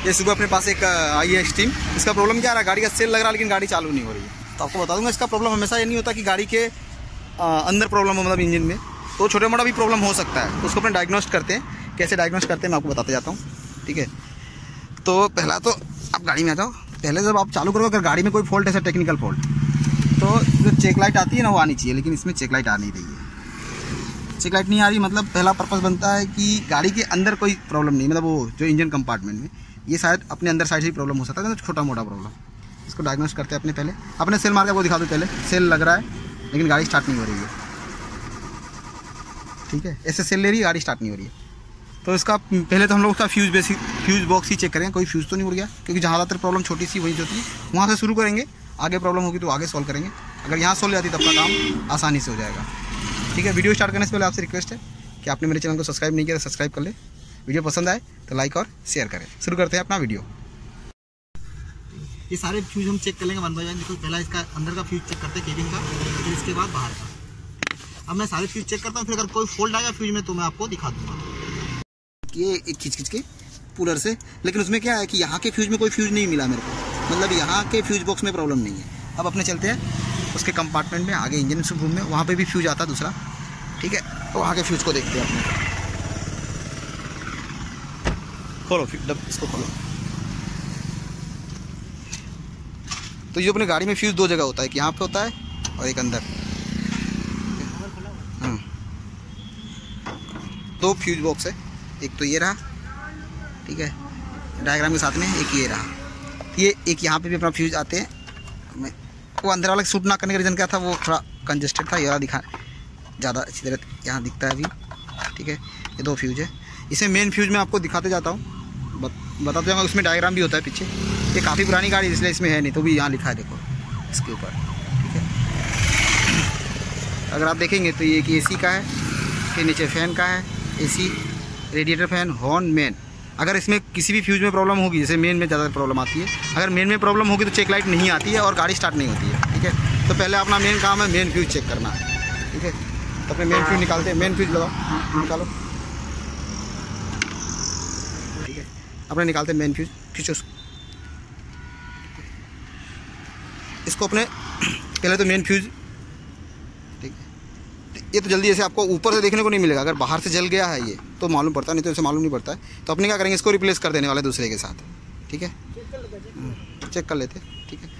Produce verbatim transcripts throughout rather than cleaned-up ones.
ये सुबह अपने पास एक आई है स्टीम। इसका प्रॉब्लम क्या आ रहा है, गाड़ी का सेल लग रहा है लेकिन गाड़ी चालू नहीं हो रही है। तो आपको बता दूंगा इसका प्रॉब्लम हमेशा ये नहीं होता कि गाड़ी के अंदर प्रॉब्लम हो, मतलब इंजन में, तो छोटा मोटा भी प्रॉब्लम हो सकता है। तो उसको अपने डायग्नोस्ट करते हैं। कैसे डायग्नोस्ट करते हैं मैं आपको बताते जाता हूँ, ठीक है। तो पहला तो आप गाड़ी में आ जाओ। पहले जब आप चालू करोगे, अगर गाड़ी में कोई फॉल्ट है, टेक्निकल फॉल्ट, तो जो चेक लाइट आती है ना वो आनी चाहिए, लेकिन इसमें चेक लाइट आ नहीं रही है। चेक लाइट नहीं आ रही मतलब पहला पर्पस बनता है कि गाड़ी के अंदर कोई प्रॉब्लम नहीं, मतलब वो जो इंजन कंपार्टमेंट में, ये शायद अपने अंदर साइड से ही प्रॉब्लम हो सकता है, तो छोटा मोटा प्रॉब्लम। इसको डायग्नोस्ट करते हैं अपने पहले अपने सेल मार के वो दिखा दो। पहले सेल लग रहा है लेकिन गाड़ी स्टार्ट नहीं हो रही है, ठीक है। ऐसे सेल ले रही है, गाड़ी स्टार्ट नहीं हो रही है। तो इसका पहले तो हम लोग उसका फ्यूज़ बेसिक फ्यूज़ बॉक्स ही चेक करेंगे, कोई फ्यूज़ तो नहीं उड़ गया, क्योंकि जहाँ ज़्यादातर प्रॉब्लम छोटी सी वहीं होती है, वहाँ से शुरू करेंगे। आगे प्रॉब्लम होगी तो आगे सॉल्व करेंगे। अगर यहाँ सॉल्व जाती तो अपना काम आसानी से हो जाएगा, ठीक है। वीडियो स्टार्ट करने से पहले आपसे रिक्वेस्ट है कि आपने मेरे चैनल को सब्सक्राइब नहीं किया तो सब्सक्राइब कर ले। वीडियो पसंद आए तो लाइक और शेयर करें। शुरू करते हैं अपना वीडियो। ये सारे फ्यूज हम चेक कर लेंगे वन बाय वन। देखो पहला इसका अंदर का फ्यूज चेक करते हैं केबिन का, फिर इसके बाद बाहर का। अब मैं सारे फ्यूज चेक करता हूँ, फिर अगर कोई फॉल्ट आएगा फ्यूज में तो मैं आपको दिखा दूंगा। ये एक खींच खींच के कूलर से, लेकिन उसमें क्या है कि यहाँ के फ्यूज में कोई फ्यूज नहीं मिला मेरे को, मतलब यहाँ के फ्यूज बॉक्स में प्रॉब्लम नहीं है। अब अपने चलते हैं उसके कंपार्टमेंट में, आगे इंजन रूम में, वहाँ पे भी फ्यूज आता है दूसरा, ठीक है। तो वहाँ के फ्यूज को देखते हैं अपने। खोलो डब, इसको खोलो। तो ये अपने गाड़ी में फ्यूज दो जगह होता है, एक यहाँ पे होता है और एक अंदर। हाँ, दो फ्यूज बॉक्स है, एक तो ये रहा, ठीक है, डायग्राम के साथ में, एक ये रहा। ये एक यहाँ पे भी अपना फ्यूज आते हैं। मैं वो अंदर वाला शूट ना करने का रीज़न क्या था, वो थोड़ा कंजेस्टेड था, ये वाला दिखा ज़्यादा अच्छी तरह यहाँ दिखता है अभी, ठीक है। ये दो फ्यूज है। इसमें मेन फ्यूज मैं आपको दिखाते जाता हूँ, बताते जाऊँगा। उसमें डायग्राम भी होता है पीछे। ये काफ़ी पुरानी गाड़ी इसलिए इसमें है नहीं, तो भी यहाँ लिखा है देखो इसके ऊपर, ठीक है। अगर आप देखेंगे तो ये एक एसी का है, फिर नीचे फ़ैन का है, AC, radiator fan, horn, main. अगर इसमें किसी भी फ्यूज में प्रॉब्लम होगी, जैसे मेन में ज़्यादा प्रॉब्लम आती है, अगर मेन में प्रॉब्लम होगी तो चेक लाइट नहीं आती है और गाड़ी स्टार्ट नहीं होती है, ठीक है। तो पहले अपना मेन काम है मेन फ्यूज चेक करना है, ठीक है। तो अपने मेन फ्यूज निकालते हैं, मेन फ्यूज लगाओ, निकालो, ठीक है। अपने निकालते हैं मेन फ्यूज, खींचो इसको अपने। पहले तो मेन फ्यूज, ठीक है। ये तो जल्दी ऐसे आपको ऊपर से देखने को नहीं मिलेगा, अगर बाहर से जल गया है ये तो मालूम पड़ता है, नहीं तो ऐसे मालूम नहीं पड़ता है। तो अपने क्या करेंगे, इसको रिप्लेस कर देने वाले दूसरे के साथ, ठीक है। चेक कर लेते, ठीक है।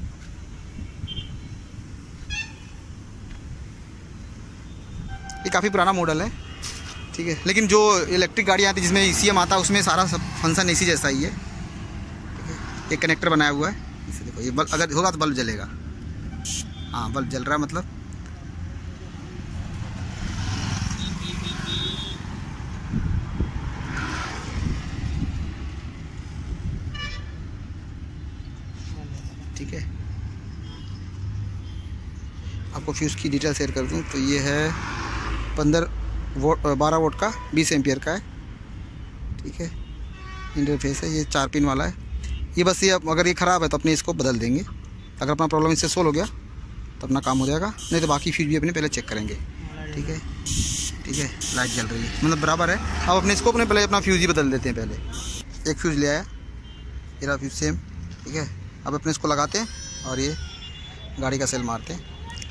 ये काफ़ी पुराना मॉडल है, ठीक है, लेकिन जो इलेक्ट्रिक गाड़ियाँ आती है जिसमें ई सी एम आता है, उसमें सारा सब फंक्शन इसी जैसा ही है, ठीक है। एक कनेक्टर बनाया हुआ है, इसे देखो, ये बल्ब अगर होगा तो बल्ब जलेगा। हाँ, बल्ब जल रहा है मतलब, ठीक है। आपको फ्यूज़ की डिटेल शेयर कर दूँ तो ये है पंद्रह वोट बारह वोट का, बीस एम्पियर का है, ठीक है। इंटरफेस है, ये चार पिन वाला है। ये बस ये अगर ये ख़राब है तो अपने इसको बदल देंगे। अगर अपना प्रॉब्लम इससे सोल्व हो गया तो अपना काम हो जाएगा, नहीं तो बाकी फ्यूज भी अपने पहले चेक करेंगे, ठीक है, ठीक है। लाइट जल रही है मतलब बराबर है। अब अपने इसको अपने पहले अपना फ्यूज ही बदल देते हैं। पहले एक फ्यूज़ ले आया, ये रहा फ्यूज सेम, ठीक है। अब अपने इसको लगाते हैं और ये गाड़ी का सेल मारते हैं,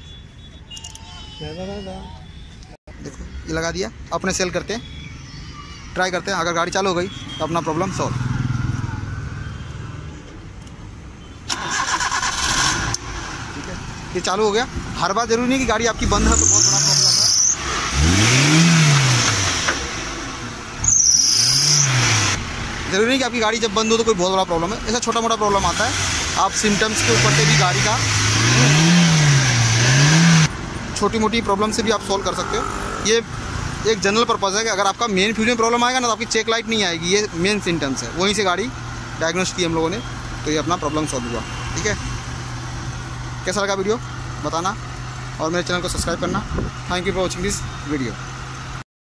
देखो ये लगा दिया। अपने सेल करते हैं, ट्राई करते हैं, अगर गाड़ी चालू हो गई तो अपना प्रॉब्लम सॉल्व। ठीक है, ये चालू हो गया। हर बार जरूरी नहीं कि गाड़ी आपकी बंद है तो बहुत बड़ा प्रॉब्लम है। जरूरी नहीं कि आपकी गाड़ी जब बंद हो तो कोई बहुत बड़ा प्रॉब्लम है, ऐसा छोटा मोटा प्रॉब्लम आता है। आप सिम्टम्स के ऊपर से भी गाड़ी का छोटी मोटी प्रॉब्लम से भी आप सॉल्व कर सकते हो। ये एक जनरल पर्पज़ है कि अगर आपका मेन फ्यूज में प्रॉब्लम आएगा ना तो आपकी चेक लाइट नहीं आएगी, ये मेन सिम्टम्स है। वहीं से गाड़ी डायग्नोस्ट की हम लोगों ने, तो ये अपना प्रॉब्लम सॉल्व हुआ। ठीक है, कैसा लगा वीडियो बताना और मेरे चैनल को सब्सक्राइब करना। Thank you for watching this video.